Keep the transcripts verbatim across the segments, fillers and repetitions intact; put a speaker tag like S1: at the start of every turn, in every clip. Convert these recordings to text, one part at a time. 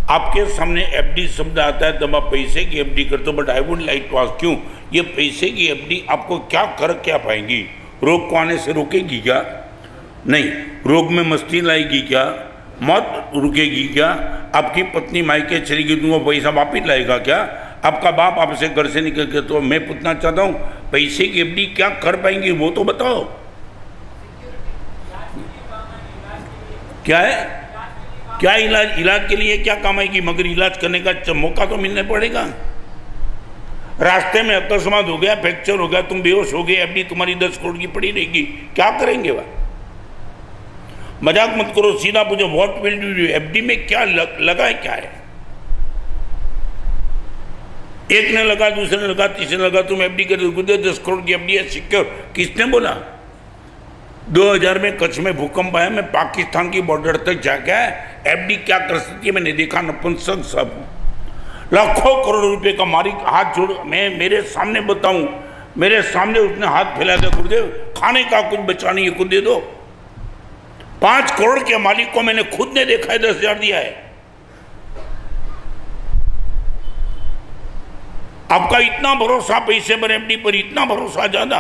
S1: आपके सामने एफडी शब्द आता है तब आप पैसे की एफडी करते हो, but I would like to ask, क्यों ये पैसे की एफडी आपको क्या कर क्या पाएंगी? रोग को आने से रोकेगी क्या? नहीं। रोग में मस्ती लाएगी क्या? मौत रुकेगी क्या? आपकी पत्नी मायके चलेगी तो वो पैसा वापिस लाएगा क्या? आपका बाप आपसे घर से निकल के, तो मैं पूछना चाहता हूँ पैसे की एफडी क्या कर पाएंगी वो तो बताओ। क्या है? क्या इलाज? इलाज के लिए क्या काम आएगी? मगर इलाज करने का मौका तो मिलने पड़ेगा। रास्ते में अकस्मात हो गया, फ्रैक्चर हो गया, तुम बेहोश हो गए, एफडी तुम्हारी दस करोड़ की पड़ी रहेगी, क्या करेंगे वह? मजाक मत करो, सीधा पूछो what will you do? FD में क्या लग, लगा है? क्या है? एक ने लगा, दूसरे ने लगा, तीसरे ने लगा, तुम एफडी कर दस करोड़ की एफडी है सिक्योर। किसने बोला? दो हज़ार में कच्छ में भूकंप आया, मैं पाकिस्तान की बॉर्डर तक जाके एफडी क्या कर सकती है मैंने देखा। नपुंसक सब लाखों करोड़ रुपए का मालिक हाथ जोड़, मैं मेरे सामने बताऊं, मेरे सामने उसने हाथ फैला दिया, गुरुदेव खाने का कुछ बचा नहीं है, खुद दे दो। पांच करोड़ के मालिक को मैंने खुद ने देखा है, दस हजार दिया है। आपका इतना भरोसा पैसे पर, एफडी पर इतना भरोसा ज्यादा।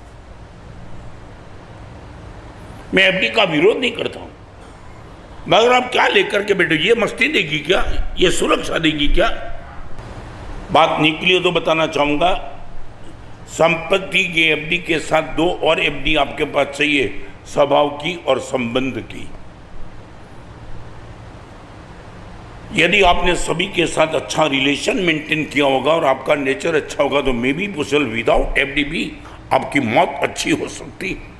S1: मैं एफडी का विरोध नहीं करता हूं, मगर आप क्या लेकर के बैठे? ये मस्ती देगी क्या? ये सुरक्षा देगी क्या? बात निकली तो बताना चाहूंगा, संपत्ति की एफडी के साथ दो और एफडी आपके पास चाहिए, स्वभाव की और संबंध की। यदि आपने सभी के साथ अच्छा रिलेशन मेंटेन किया होगा और आपका नेचर अच्छा होगा तो may be possible without FD भी आपकी मौत अच्छी हो सकती है।